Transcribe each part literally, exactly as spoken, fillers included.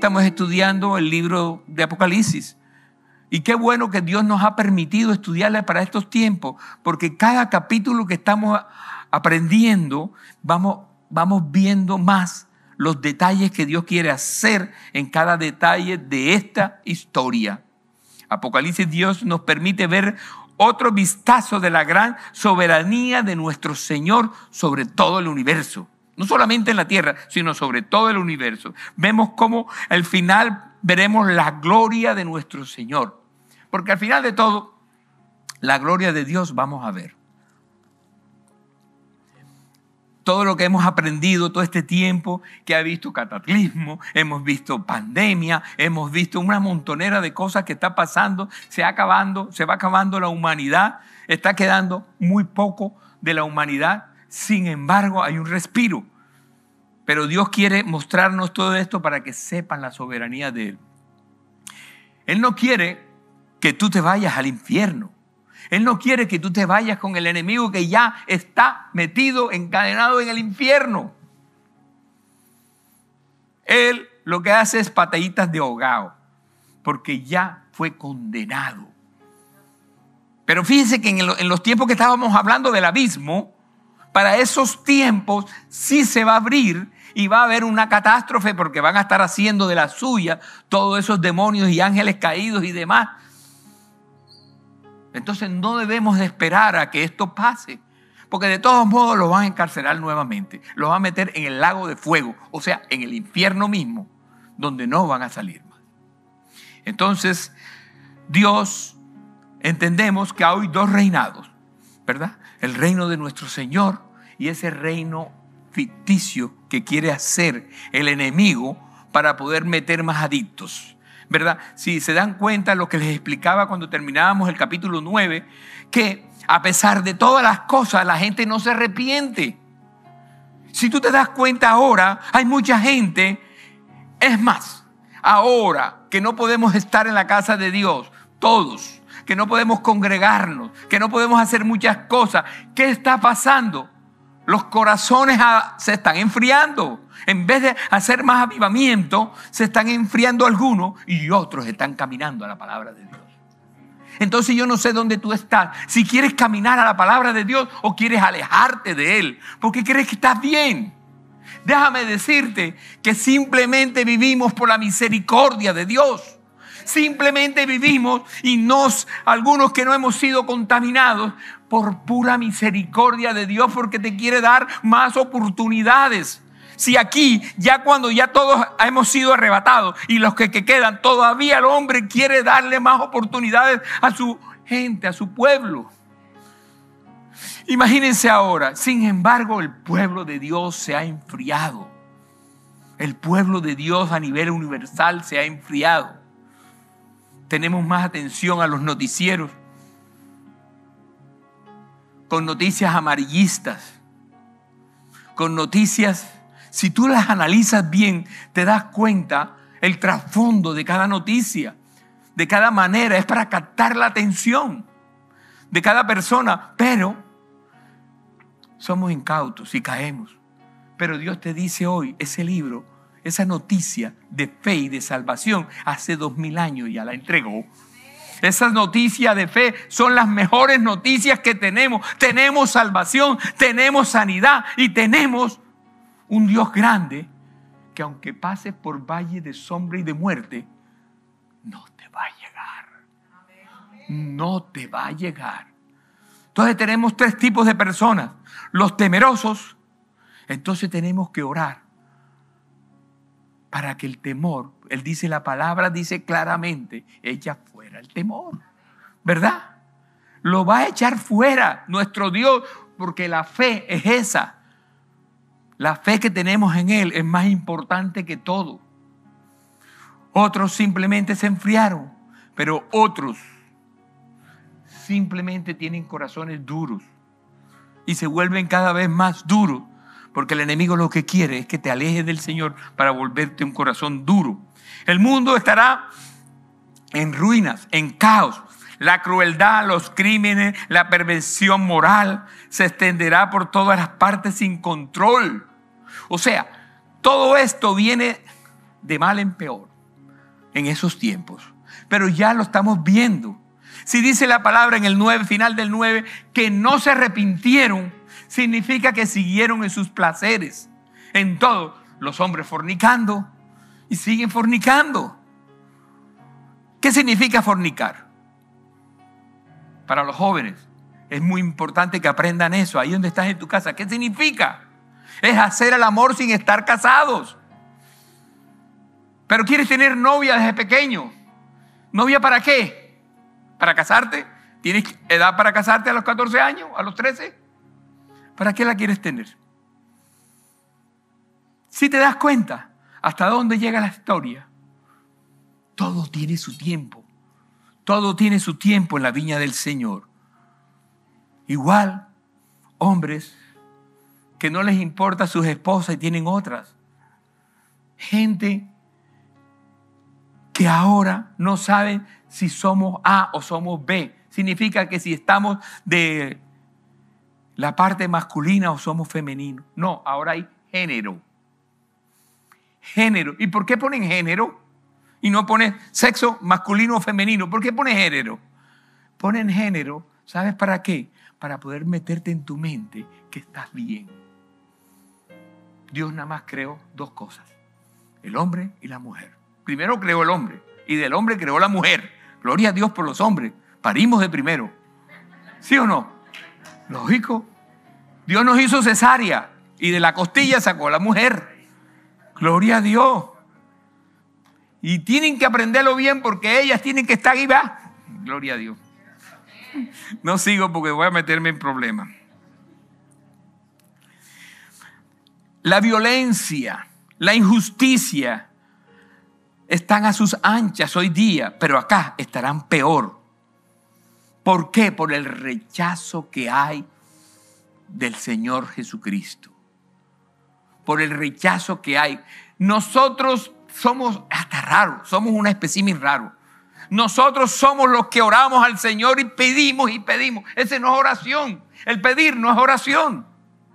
estamos estudiando el libro de Apocalipsis. Y qué bueno que Dios nos ha permitido estudiarla para estos tiempos, porque cada capítulo que estamos aprendiendo, vamos, vamos viendo más los detalles que Dios quiere hacer en cada detalle de esta historia. Apocalipsis, Dios nos permite ver otro vistazo de la gran soberanía de nuestro Señor sobre todo el universo. No solamente en la tierra, sino sobre todo el universo. Vemos cómo al final veremos la gloria de nuestro Señor. Porque al final de todo, la gloria de Dios vamos a ver. Todo lo que hemos aprendido todo este tiempo, que ha visto cataclismo, hemos visto pandemia, hemos visto una montonera de cosas que está pasando, se, acabando, se va acabando la humanidad, está quedando muy poco de la humanidad. Sin embargo, hay un respiro. Pero Dios quiere mostrarnos todo esto para que sepan la soberanía de Él. Él no quiere que tú te vayas al infierno. Él no quiere que tú te vayas con el enemigo que ya está metido, encadenado en el infierno. Él lo que hace es pataditas de ahogado, porque ya fue condenado. Pero fíjense que en los tiempos que estábamos hablando del abismo, para esos tiempos sí se va a abrir y va a haber una catástrofe, porque van a estar haciendo de la suya todos esos demonios y ángeles caídos y demás. Entonces no debemos de esperar a que esto pase, porque de todos modos lo van a encarcelar nuevamente, lo van a meter en el lago de fuego, o sea, en el infierno mismo, donde no van a salir más. Entonces, Dios, entendemos que hay dos reinados, ¿verdad? El reino de nuestro Señor y ese reino ficticio que quiere hacer el enemigo para poder meter más adictos, ¿verdad? Si se dan cuenta lo que les explicaba cuando terminábamos el capítulo nueve, que a pesar de todas las cosas, la gente no se arrepiente. Si tú te das cuenta ahora, hay mucha gente, es más, ahora que no podemos estar en la casa de Dios, todos, que no podemos congregarnos, que no podemos hacer muchas cosas, ¿qué está pasando? Los corazones se están enfriando. En vez de hacer más avivamiento, se están enfriando algunos y otros están caminando a la palabra de Dios. Entonces yo no sé dónde tú estás. Si quieres caminar a la palabra de Dios o quieres alejarte de Él, porque crees que estás bien. Déjame decirte que simplemente vivimos por la misericordia de Dios. Simplemente vivimos y nos, algunos que no hemos sido contaminados, por pura misericordia de Dios, porque te quiere dar más oportunidades. Si aquí, ya cuando ya todos hemos sido arrebatados y los que, que quedan, todavía el hombre quiere darle más oportunidades a su gente, a su pueblo. Imagínense ahora, sin embargo, el pueblo de Dios se ha enfriado. El pueblo de Dios a nivel universal se ha enfriado. Tenemos más atención a los noticieros, con noticias amarillistas, con noticias, si tú las analizas bien, te das cuenta el trasfondo de cada noticia, de cada manera, es para captar la atención de cada persona, pero somos incautos y caemos. Pero Dios te dice hoy, ese libro, esa noticia de fe y de salvación, hace dos mil años ya la entregó. Esas noticias de fe son las mejores noticias que tenemos. Tenemos salvación, tenemos sanidad y tenemos un Dios grande que aunque pases por valle de sombra y de muerte, no te va a llegar. No te va a llegar. Entonces tenemos tres tipos de personas. Los temerosos, entonces tenemos que orar para que el temor, él dice, la palabra dice claramente, echa fuera el temor, ¿verdad? Lo va a echar fuera nuestro Dios, porque la fe es esa. La fe que tenemos en Él es más importante que todo. Otros simplemente se enfriaron, pero otros simplemente tienen corazones duros y se vuelven cada vez más duros, porque el enemigo lo que quiere es que te alejes del Señor para volverte un corazón duro. El mundo estará en ruinas, en caos. La crueldad, los crímenes, la perversión moral se extenderá por todas las partes sin control. O sea, todo esto viene de mal en peor. en esos tiempos. Pero ya lo estamos viendo. Si dice la palabra en el nueve, final del nueve, que no se arrepintieron, significa que siguieron en sus placeres. En todo, los hombres fornicando y siguen fornicando. ¿Qué significa fornicar? Para los jóvenes es muy importante que aprendan eso. Ahí donde estás en tu casa, ¿qué significa? Es hacer el amor sin estar casados. Pero quieres tener novia desde pequeño. ¿Novia para qué? ¿Para casarte? ¿Tienes edad para casarte a los catorce años? ¿A los trece? ¿Para qué la quieres tener? Si te das cuenta hasta dónde llega la historia, todo tiene su tiempo. Todo tiene su tiempo en la viña del Señor. Igual, hombres que no les importa sus esposas y tienen otras. Gente que ahora no saben si somos A o somos B. Significa que si estamos de la parte masculina o somos femeninos. No, ahora hay género. Género. ¿Y por qué ponen género? Y no ponen sexo masculino o femenino. ¿Por qué ponen género? Ponen género, ¿sabes para qué? Para poder meterte en tu mente que estás bien. Dios nada más creó dos cosas. El hombre y la mujer. Primero creó el hombre y del hombre creó la mujer. Gloria a Dios por los hombres. Parimos de primero. ¿Sí o no? Lógico. Dios nos hizo cesárea y de la costilla sacó a la mujer. Gloria a Dios. Y tienen que aprenderlo bien porque ellas tienen que estar ahí, ¿va? Gloria a Dios. No sigo porque voy a meterme en problemas. La violencia, la injusticia están a sus anchas hoy día, pero acá estarán peor. ¿Por qué? Por el rechazo que hay del Señor Jesucristo. Por el rechazo que hay. Nosotros somos hasta raros, somos una espécimen raro. Nosotros somos los que oramos al Señor y pedimos y pedimos. Ese no es oración. El pedir no es oración.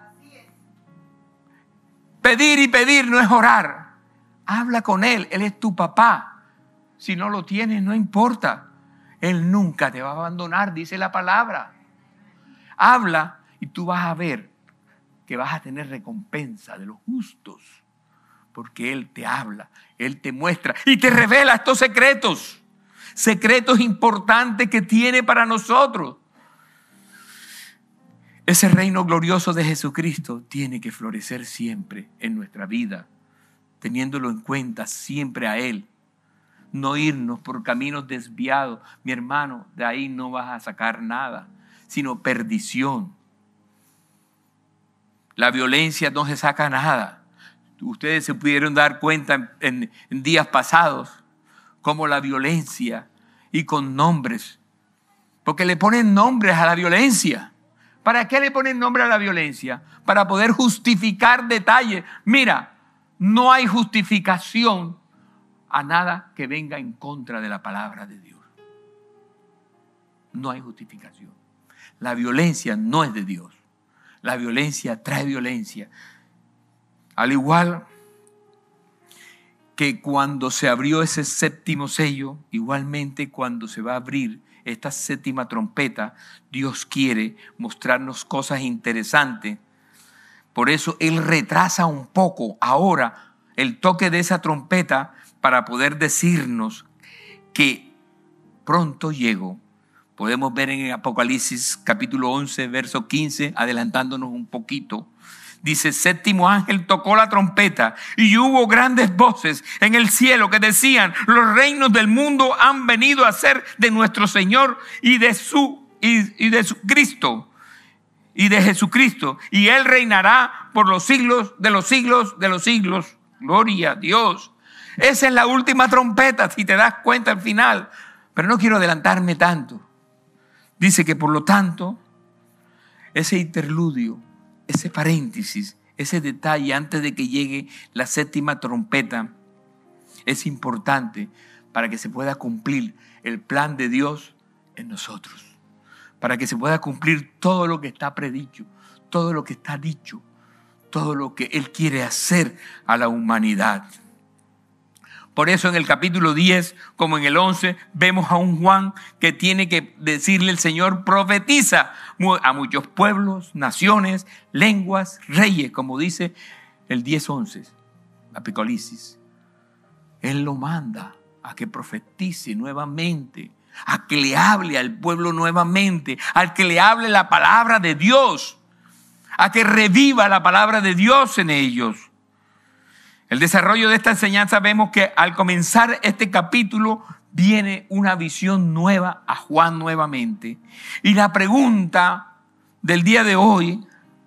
Pedir y pedir no es orar. Habla con Él. Él es tu papá. Si no lo tienes, no importa. Él nunca te va a abandonar, dice la palabra. Habla y tú vas a ver que vas a tener recompensa de los justos. Porque Él te habla, Él te muestra y te revela estos secretos. Secretos importantes que tiene para nosotros. Ese reino glorioso de Jesucristo tiene que florecer siempre en nuestra vida, teniéndolo en cuenta siempre a Él. No irnos por caminos desviados. Mi hermano, de ahí no vas a sacar nada, sino perdición. La violencia no se saca nada. Ustedes se pudieron dar cuenta en, en días pasados cómo la violencia y con nombres, porque le ponen nombres a la violencia. ¿Para qué le ponen nombre a la violencia? Para poder justificar detalles. Mira, no hay justificación a nada que venga en contra de la palabra de Dios. No hay justificación. La violencia no es de Dios. La violencia trae violencia. Al igual que cuando se abrió ese séptimo sello, igualmente cuando se va a abrir esta séptima trompeta, Dios quiere mostrarnos cosas interesantes. Por eso Él retrasa un poco ahora el toque de esa trompeta para poder decirnos que pronto llego. Podemos ver en Apocalipsis capítulo once, verso quince, adelantándonos un poquito. Dice, séptimo ángel tocó la trompeta y hubo grandes voces en el cielo que decían, los reinos del mundo han venido a ser de nuestro Señor y de su, y, y de su Cristo y de Jesucristo, y Él reinará por los siglos de los siglos de los siglos. Gloria a Dios. Esa es la última trompeta, si te das cuenta al final. Pero no quiero adelantarme tanto. Dice que por lo tanto, ese interludio, ese paréntesis, ese detalle antes de que llegue la séptima trompeta es importante para que se pueda cumplir el plan de Dios en nosotros. Para que se pueda cumplir todo lo que está predicho, todo lo que está dicho, todo lo que Él quiere hacer a la humanidad. Por eso en el capítulo diez, como en el once, vemos a un Juan que tiene que decirle el Señor, profetiza a muchos pueblos, naciones, lenguas, reyes, como dice el diez once, Apocalipsis. Él lo manda a que profetice nuevamente, a que le hable al pueblo nuevamente, al que le hable la palabra de Dios, a que reviva la palabra de Dios en ellos. El desarrollo de esta enseñanza vemos que al comenzar este capítulo viene una visión nueva a Juan nuevamente. Y la pregunta del día de hoy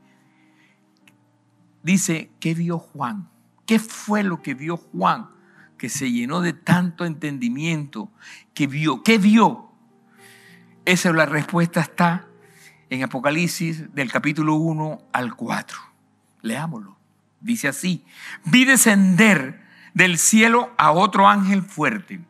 dice, ¿qué vio Juan? ¿Qué fue lo que vio Juan? Que se llenó de tanto entendimiento, que vio. ¿Qué vio? Esa la respuesta está en Apocalipsis del capítulo uno al cuatro. Leámoslo. Dice así: vi descender del cielo a otro ángel fuerte,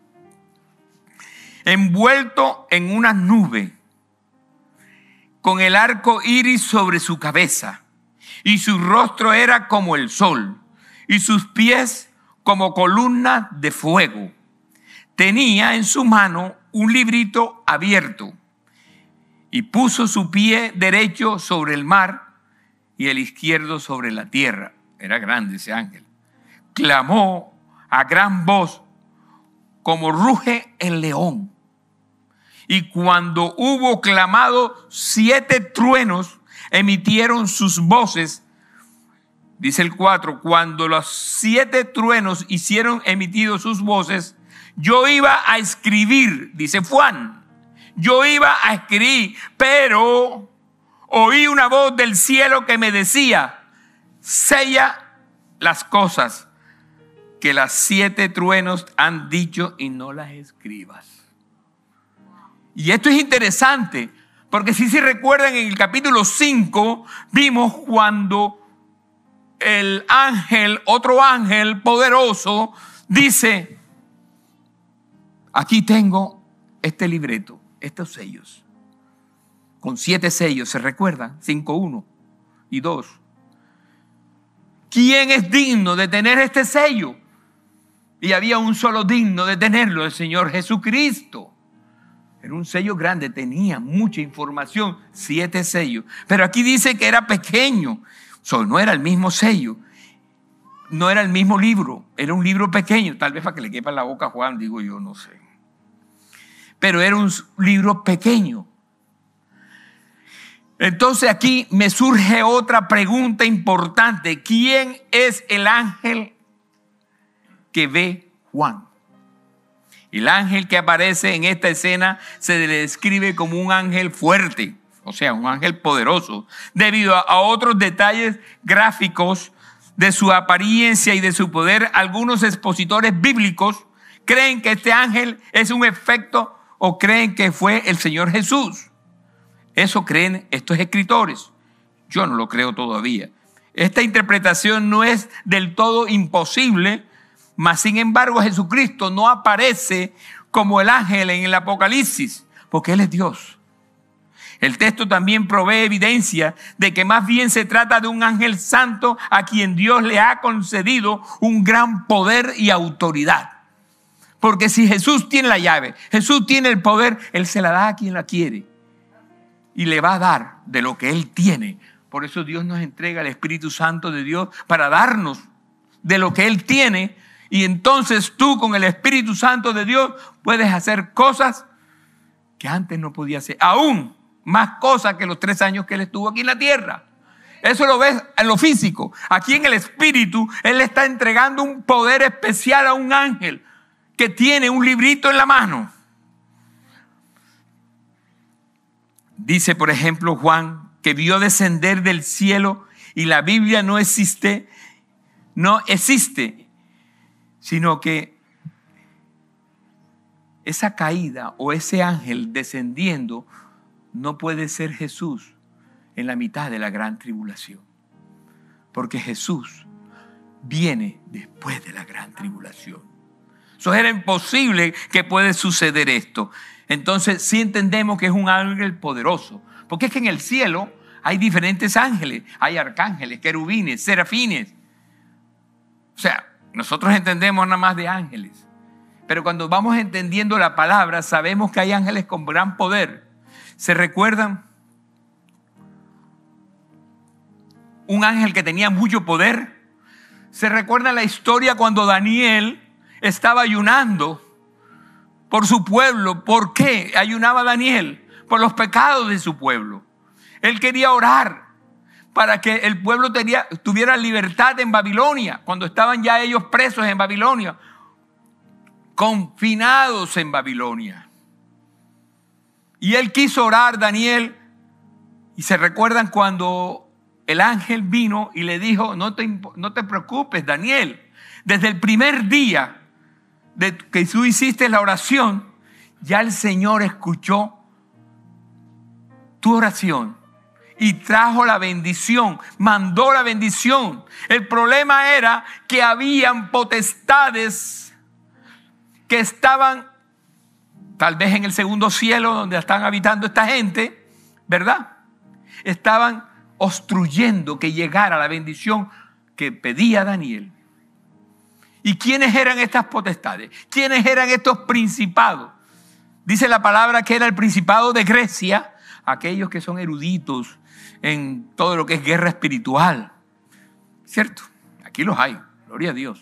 envuelto en una nube, con el arco iris sobre su cabeza, y su rostro era como el sol, y sus pies como columnas de fuego. Tenía en su mano un librito abierto, y puso su pie derecho sobre el mar y el izquierdo sobre la tierra. Era grande ese ángel. Clamó a gran voz, como ruge el león. Y cuando hubo clamado, siete truenos emitieron sus voces. Dice el cuatro, cuando los siete truenos hicieron emitido sus voces, yo iba a escribir, dice Juan, yo iba a escribir, pero oí una voz del cielo que me decía, sella las cosas que las siete truenos han dicho y no las escribas. Y esto es interesante, porque si se recuerdan en el capítulo cinco, vimos cuando el ángel, otro ángel poderoso, dice, aquí tengo este libreto, estos sellos, con siete sellos, ¿se recuerdan? Cinco, uno y dos. ¿Quién es digno de tener este sello? Y había un solo digno de tenerlo, el Señor Jesucristo. Era un sello grande, tenía mucha información, siete sellos. Pero aquí dice que era pequeño, o sea, no era el mismo sello, no era el mismo libro, era un libro pequeño, tal vez para que le quepa en la boca a Juan, digo yo, no sé. Pero era un libro pequeño. Entonces aquí me surge otra pregunta importante. ¿Quién es el ángel que ve Juan? El ángel que aparece en esta escena se le describe como un ángel fuerte, o sea, un ángel poderoso, debido a otros detalles gráficos de su apariencia y de su poder. Algunos expositores bíblicos creen que este ángel es un efecto o creen que fue el Señor Jesús. Eso creen estos escritores. Yo no lo creo todavía. Esta interpretación no es del todo imposible, mas sin embargo Jesucristo no aparece como el ángel en el Apocalipsis, porque Él es Dios. El texto también provee evidencia de que más bien se trata de un ángel santo a quien Dios le ha concedido un gran poder y autoridad. Porque si Jesús tiene la llave, Jesús tiene el poder, Él se la da a quien la quiere. Y le va a dar de lo que Él tiene. Por eso Dios nos entrega el Espíritu Santo de Dios para darnos de lo que Él tiene. Y entonces tú con el Espíritu Santo de Dios puedes hacer cosas que antes no podías hacer. Aún más cosas que los tres años que Él estuvo aquí en la tierra. Eso lo ves en lo físico. Aquí en el Espíritu, Él le está entregando un poder especial a un ángel que tiene un librito en la mano. Dice, por ejemplo, Juan, que vio descender del cielo, y la Biblia no existe, no existe, sino que esa caída o ese ángel descendiendo no puede ser Jesús en la mitad de la gran tribulación, porque Jesús viene después de la gran tribulación. Eso era imposible que puede suceder esto. Entonces sí entendemos que es un ángel poderoso, porque es que en el cielo hay diferentes ángeles, hay arcángeles, querubines, serafines. O sea, Nosotros entendemos nada más de ángeles. Pero cuando vamos entendiendo la palabra, sabemos que hay ángeles con gran poder. ¿Se recuerdan? Un ángel que tenía mucho poder. ¿Se recuerda la historia cuando Daniel estaba ayunando por su pueblo? ¿Por qué ayunaba Daniel? Por los pecados de su pueblo. Él quería orar para que el pueblo tenía, tuviera libertad en Babilonia, cuando estaban ya ellos presos en Babilonia, confinados en Babilonia. Y él quiso orar, Daniel, y se recuerdan cuando el ángel vino y le dijo, no te, no te preocupes, Daniel, desde el primer día de que tú hiciste la oración, ya el Señor escuchó tu oración y trajo la bendición, mandó la bendición. El problema era que habían potestades que estaban tal vez en el segundo cielo donde están habitando esta gente, ¿verdad? Estaban obstruyendo que llegara la bendición que pedía Daniel. ¿Y quiénes eran estas potestades? ¿Quiénes eran estos principados? Dice la palabra que era el principado de Grecia, aquellos que son eruditos en todo lo que es guerra espiritual. ¿Cierto? Aquí los hay, gloria a Dios.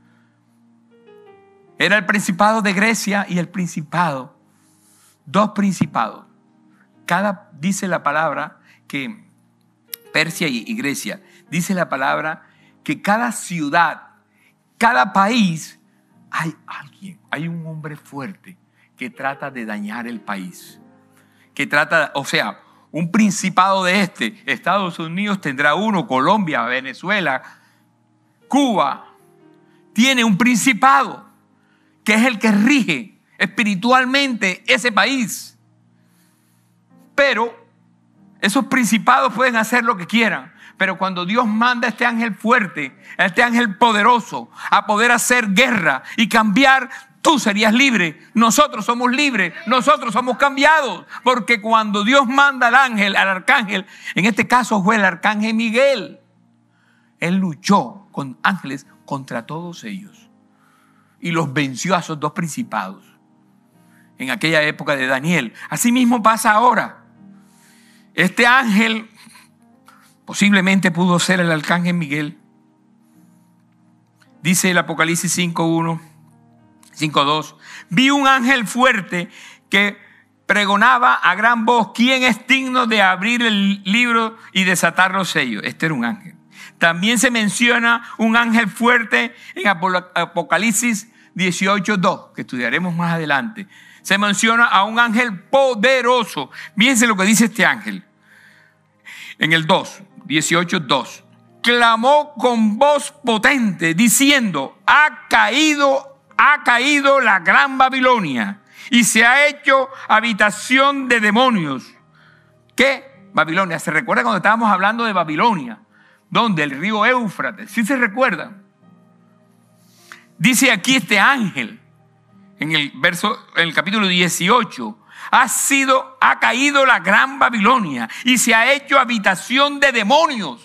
Era el principado de Grecia y el principado, dos principados. Cada, dice la palabra que Persia y, y Grecia, dice la palabra que cada ciudad, cada país, hay alguien, hay un hombre fuerte que trata de dañar el país. Que trata, o sea, un principado de este, Estados Unidos tendrá uno, Colombia, Venezuela, Cuba, tiene un principado que es el que rige espiritualmente ese país. Pero esos principados pueden hacer lo que quieran, pero cuando Dios manda a este ángel fuerte, a este ángel poderoso, a poder hacer guerra y cambiar, tú serías libre, nosotros somos libres, nosotros somos cambiados, porque cuando Dios manda al ángel, al arcángel, en este caso fue el arcángel Miguel, él luchó con ángeles contra todos ellos y los venció a esos dos principados en aquella época de Daniel. Así mismo pasa ahora. Este ángel posiblemente pudo ser el arcángel Miguel. Dice el Apocalipsis cinco uno, cinco dos, vi un ángel fuerte que pregonaba a gran voz, ¿quién es digno de abrir el libro y desatar los sellos? Este era un ángel. También se menciona un ángel fuerte en Apocalipsis dieciocho dos, que estudiaremos más adelante. Se menciona a un ángel poderoso. Fíjense lo que dice este ángel. En el dos, dieciocho dos. Clamó con voz potente diciendo, ha caído, ha caído la gran Babilonia y se ha hecho habitación de demonios. ¿Qué? Babilonia. ¿Se recuerda cuando estábamos hablando de Babilonia? ¿Dónde? El río Éufrates. ¿Sí se recuerdan? Dice aquí este ángel, en el verso, en el capítulo dieciocho, ha sido, ha caído la gran Babilonia y se ha hecho habitación de demonios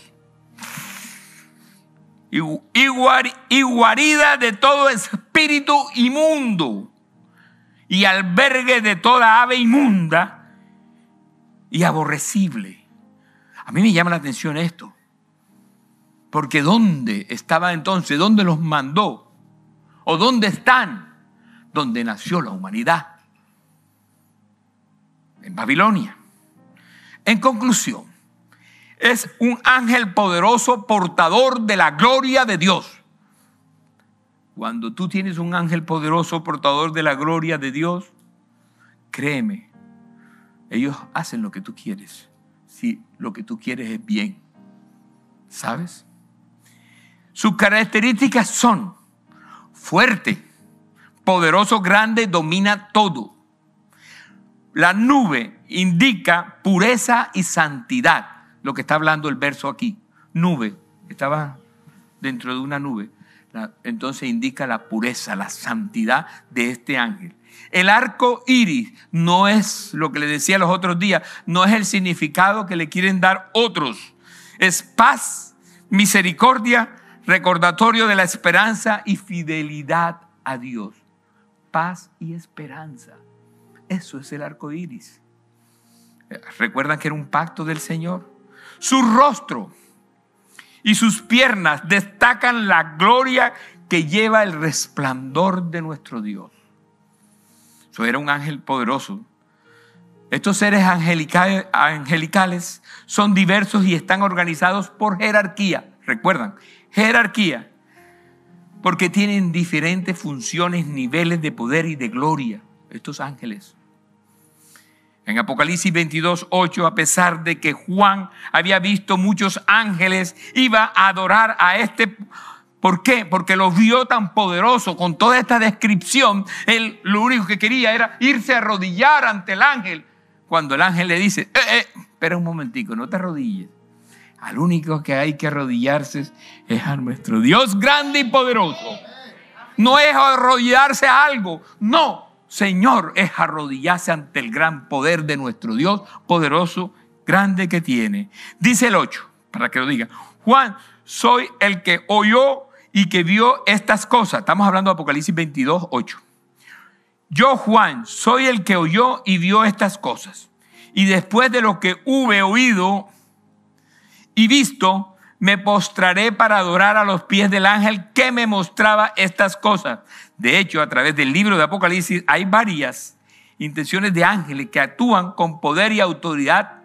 y, y, guar, y guarida de todo espíritu inmundo y albergue de toda ave inmunda y aborrecible. A mí me llama la atención esto, porque ¿dónde estaba entonces? ¿Dónde los mandó? ¿O dónde están? Donde nació la humanidad. En Babilonia. En conclusión, es un ángel poderoso portador de la gloria de Dios. Cuando tú tienes un ángel poderoso portador de la gloria de Dios, créeme, ellos hacen lo que tú quieres. Si lo que tú quieres es bien. ¿Sabes? Sus características son fuerte, poderoso, grande, domina todo. La nube indica pureza y santidad. Lo que está hablando el verso aquí. Nube. Estaba dentro de una nube. Entonces indica la pureza, la santidad de este ángel. El arco iris no es lo que le decía los otros días. No es el significado que le quieren dar otros. Es paz, misericordia, recordatorio de la esperanza y fidelidad a Dios. Paz y esperanza. Eso es el arco iris. ¿Recuerdan que era un pacto del Señor? Su rostro y sus piernas destacan la gloria que lleva el resplandor de nuestro Dios. Eso era un ángel poderoso. Estos seres angelicales, angelicales son diversos y están organizados por jerarquía. ¿Recuerdan? Jerarquía. Porque tienen diferentes funciones, niveles de poder y de gloria. Estos ángeles. En Apocalipsis veintidós, ocho, a pesar de que Juan había visto muchos ángeles, iba a adorar a este. ¿Por qué? Porque los vio tan poderoso. Con toda esta descripción, él lo único que quería era irse a arrodillar ante el ángel. Cuando el ángel le dice, eh, eh, espera un momentico, no te arrodilles. Al único que hay que arrodillarse es a nuestro Dios grande y poderoso. No es arrodillarse a algo, no. Señor, es arrodillarse ante el gran poder de nuestro Dios poderoso, grande que tiene. Dice el ocho, para que lo diga. Juan, soy el que oyó y que vio estas cosas. Estamos hablando de Apocalipsis veintidós, ocho. Yo, Juan, soy el que oyó y vio estas cosas. Y después de lo que hube oído y visto, me postraré para adorar a los pies del ángel que me mostraba estas cosas. De hecho, a través del libro de Apocalipsis hay varias intenciones de ángeles que actúan con poder y autoridad.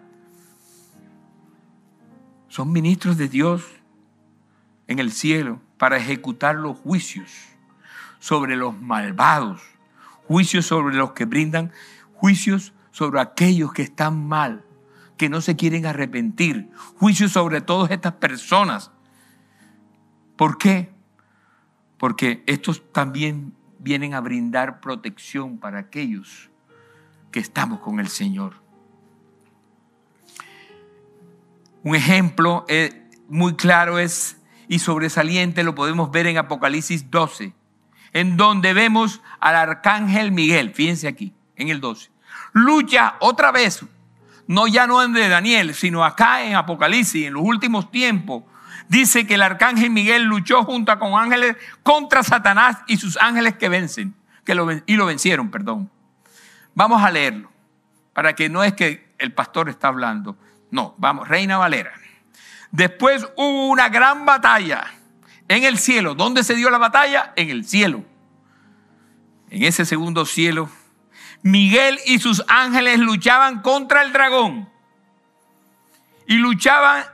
Son ministros de Dios en el cielo para ejecutar los juicios sobre los malvados, juicios sobre los que brindan, juicios sobre aquellos que están mal, que no se quieren arrepentir, juicios sobre todas estas personas. ¿Por qué? Porque estos también vienen a brindar protección para aquellos que estamos con el Señor. Un ejemplo eh, muy claro es y sobresaliente lo podemos ver en Apocalipsis doce, en donde vemos al arcángel Miguel, fíjense aquí, en el doce, lucha otra vez, no ya no en de Daniel, sino acá en Apocalipsis, en los últimos tiempos. Dice que el arcángel Miguel luchó junto con ángeles contra Satanás y sus ángeles que vencen, que lo, y lo vencieron, perdón. Vamos a leerlo, para que no es que el pastor está hablando. No, vamos, Reina Valera. Después hubo una gran batalla en el cielo. ¿Dónde se dio la batalla? En el cielo. En ese segundo cielo, Miguel y sus ángeles luchaban contra el dragón. Y luchaban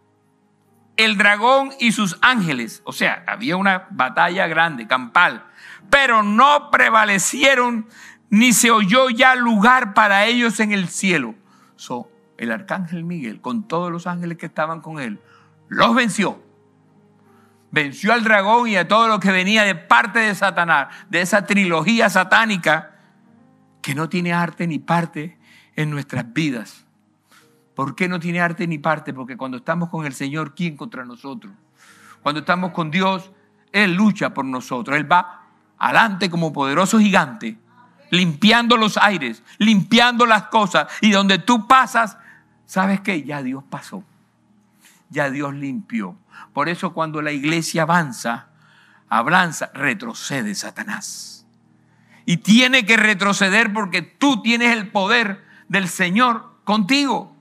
el dragón y sus ángeles. O sea, había una batalla grande, campal. Pero no prevalecieron, ni se oyó ya lugar para ellos en el cielo. So, el arcángel Miguel, con todos los ángeles que estaban con él, los venció. Venció al dragón y a todo lo que venía de parte de Satanás, de esa trilogía satánica que no tiene arte ni parte en nuestras vidas. ¿Por qué no tiene arte ni parte? Porque cuando estamos con el Señor, ¿quién contra nosotros? Cuando estamos con Dios, Él lucha por nosotros. Él va adelante como poderoso gigante, limpiando los aires, limpiando las cosas. Y donde tú pasas, ¿sabes qué? Ya Dios pasó. Ya Dios limpió. Por eso cuando la iglesia avanza, avanza, retrocede Satanás. Y tiene que retroceder porque tú tienes el poder del Señor contigo.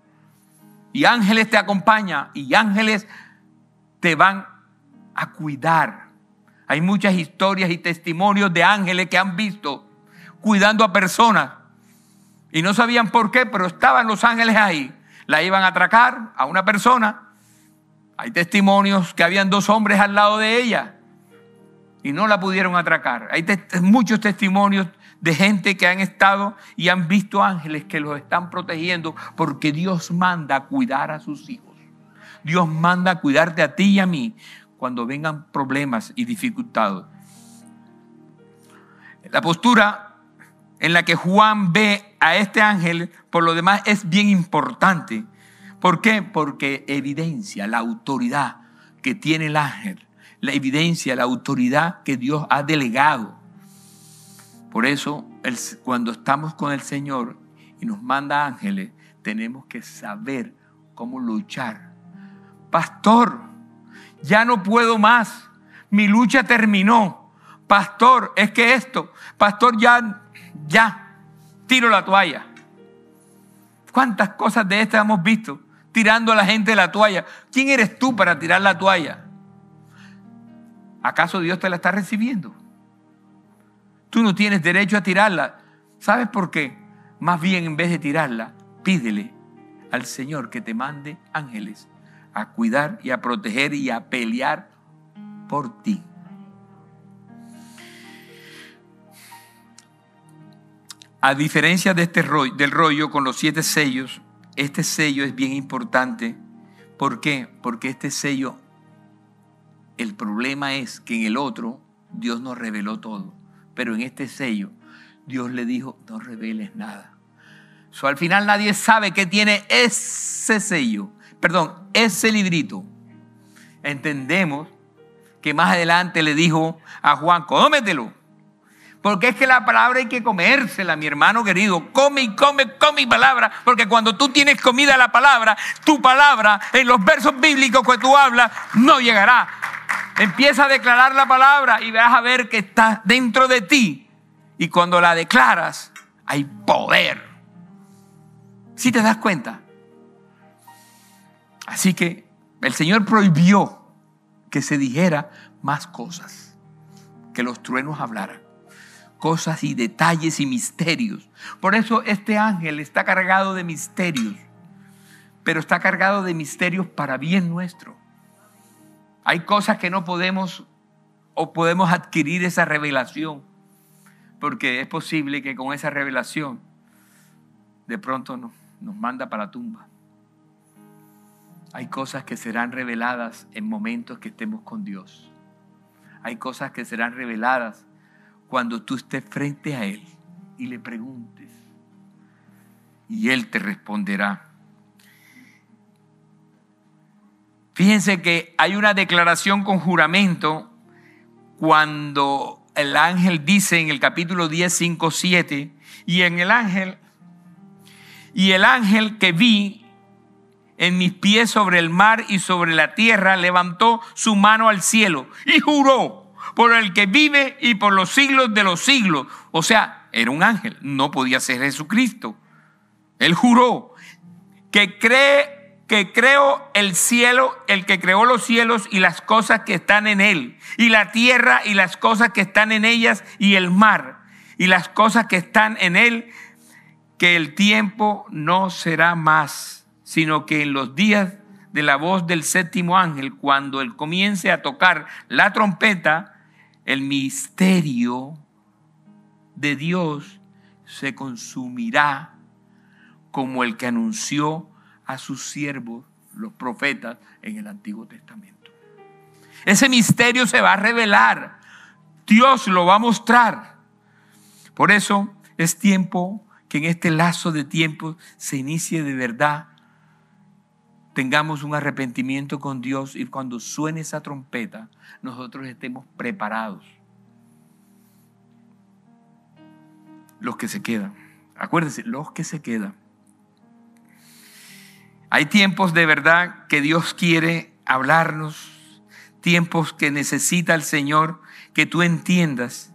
Y ángeles te acompañan y ángeles te van a cuidar. Hay muchas historias y testimonios de ángeles que han visto cuidando a personas y no sabían por qué, pero estaban los ángeles ahí. La iban a atracar a una persona. Hay testimonios que habían dos hombres al lado de ella y no la pudieron atracar. Hay te- muchos testimonios de gente que han estado y han visto ángeles que los están protegiendo porque Dios manda a cuidar a sus hijos. Dios manda a cuidarte a ti y a mí cuando vengan problemas y dificultades. La postura en la que Juan ve a este ángel, por lo demás, es bien importante. ¿Por qué? Porque evidencia la autoridad que tiene el ángel, la evidencia, la autoridad que Dios ha delegado. Por eso, el, cuando estamos con el Señor y nos manda ángeles, tenemos que saber cómo luchar. Pastor, Ya no puedo más. Mi lucha terminó. Pastor, es que esto, pastor, ya, ya, tiro la toalla. ¿Cuántas cosas de estas hemos visto? Tirando a la gente la toalla. ¿Quién eres tú para tirar la toalla? ¿Acaso Dios te la está recibiendo? Tú no tienes derecho a tirarla. ¿Sabes por qué? Más bien, en vez de tirarla, pídele al Señor que te mande ángeles a cuidar y a proteger y a pelear por ti. A diferencia de este rollo, del rollo con los siete sellos, este sello es bien importante. ¿Por qué? Porque este sello, el problema es que en el otro Dios nos reveló todo, pero en este sello Dios le dijo, no reveles nada. So, al final nadie sabe qué tiene ese sello, perdón, ese librito. Entendemos que más adelante le dijo a Juan, cómetelo. Porque es que la palabra hay que comérsela, mi hermano querido. Come y come, come mi palabra. Porque cuando tú tienes comida la palabra, tu palabra en los versos bíblicos que tú hablas no llegará. Empieza a declarar la palabra y vas a ver que está dentro de ti. Y cuando la declaras, hay poder. ¿Sí te das cuenta? Así que el Señor prohibió que se dijera más cosas, que los truenos hablaran. Cosas y detalles y misterios. Por eso este ángel está cargado de misterios, pero está cargado de misterios para bien nuestro. Hay cosas que no podemos o podemos adquirir esa revelación, porque es posible que con esa revelación de pronto nos, nos manda para la tumba. Hay cosas que serán reveladas en momentos que estemos con Dios. Hay cosas que serán reveladas cuando tú estés frente a Él y le preguntes, y Él te responderá. Fíjense que hay una declaración con juramento cuando el ángel dice en el capítulo diez, cinco, siete, y en el ángel, y el ángel que vi en mis pies sobre el mar y sobre la tierra levantó su mano al cielo y juró por el que vive y por los siglos de los siglos. O sea, era un ángel, no podía ser Jesucristo. Él juró que cree, que creó el cielo, el que creó los cielos y las cosas que están en él, y la tierra y las cosas que están en ellas, y el mar y las cosas que están en él, que el tiempo no será más, sino que en los días de la voz del séptimo ángel, cuando él comience a tocar la trompeta, el misterio de Dios se consumirá como el que anunció a sus siervos, los profetas, en el Antiguo Testamento. Ese misterio se va a revelar. Dios lo va a mostrar. Por eso es tiempo que en este lazo de tiempo se inicie de verdad. Tengamos un arrepentimiento con Dios y cuando suene esa trompeta, nosotros estemos preparados. Los que se quedan. Acuérdense, los que se quedan. Hay tiempos de verdad que Dios quiere hablarnos. Tiempos que necesita el Señor que tú entiendas.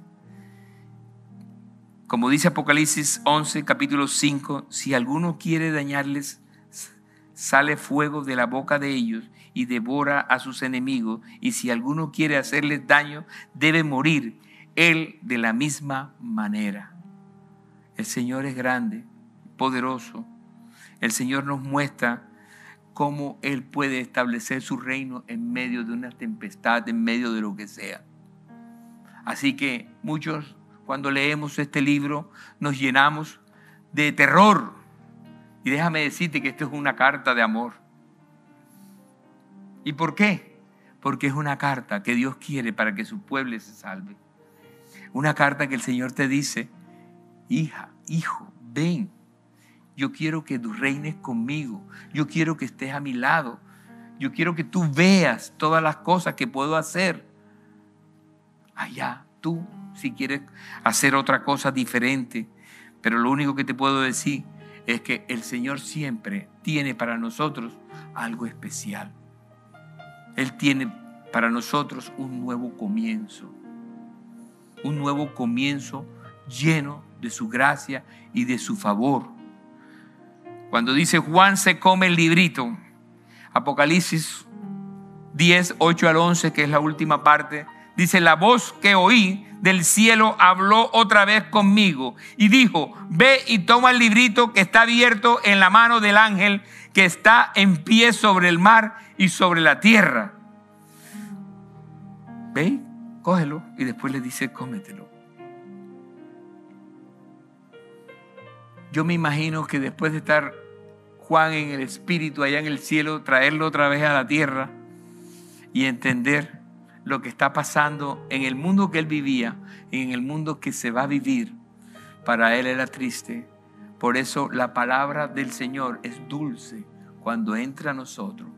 Como dice Apocalipsis once, capítulo cinco, si alguno quiere dañarles, sale fuego de la boca de ellos y devora a sus enemigos. Y si alguno quiere hacerles daño, debe morir él de la misma manera. El Señor es grande, poderoso. El Señor nos muestra cómo Él puede establecer su reino en medio de una tempestad, en medio de lo que sea. Así que muchos, cuando leemos este libro, nos llenamos de terror. Y déjame decirte que esto es una carta de amor. ¿Y por qué? Porque es una carta que Dios quiere para que su pueblo se salve. Una carta que el Señor te dice, hija, hijo, ven. Yo quiero que tú reines conmigo. Yo quiero que estés a mi lado. Yo quiero que tú veas todas las cosas que puedo hacer. Allá, tú, si quieres hacer otra cosa diferente. Pero lo único que te puedo decir es que el Señor siempre tiene para nosotros algo especial. Él tiene para nosotros un nuevo comienzo. Un nuevo comienzo lleno de su gracia y de su favor. Cuando dice Juan se come el librito, Apocalipsis diez, ocho al once, que es la última parte, dice: la voz que oí del cielo habló otra vez conmigo y dijo: ve y toma el librito que está abierto en la mano del ángel que está en pie sobre el mar y sobre la tierra. Ve, cógelo, y después le dice: cómetelo. Yo me imagino que después de estar Juan en el espíritu allá en el cielo, traerlo otra vez a la tierra y entender lo que está pasando en el mundo que él vivía y en el mundo que se va a vivir, para él era triste. Por eso la palabra del Señor es dulce cuando entra a nosotros,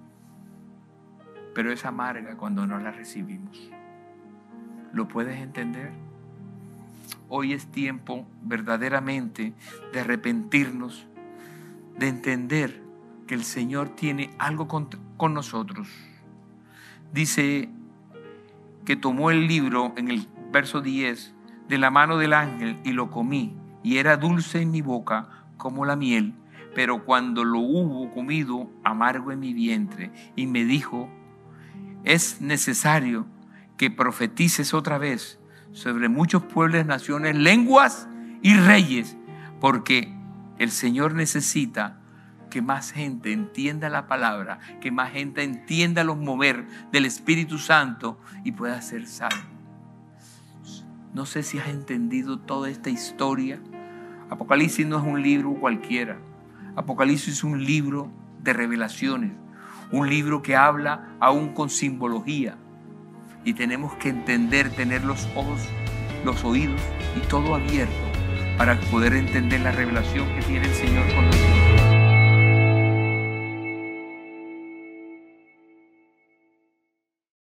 pero es amarga cuando no la recibimos. ¿Lo puedes entender? Hoy es tiempo verdaderamente de arrepentirnos, de entender que el Señor tiene algo con, con nosotros. Dice que tomó el libro en el verso diez de la mano del ángel y lo comí, y era dulce en mi boca como la miel, pero cuando lo hubo comido, amargo en mi vientre. Y me dijo: es necesario que profetices otra vez sobre muchos pueblos, naciones, lenguas y reyes, porque el Señor necesita que más gente entienda la palabra, que más gente entienda los mover del Espíritu Santo y pueda ser salvo. No sé si has entendido toda esta historia. Apocalipsis no es un libro cualquiera. Apocalipsis es un libro de revelaciones, un libro que habla aún con simbología. Y tenemos que entender, tener los ojos, los oídos y todo abierto para poder entender la revelación que tiene el Señor con nosotros.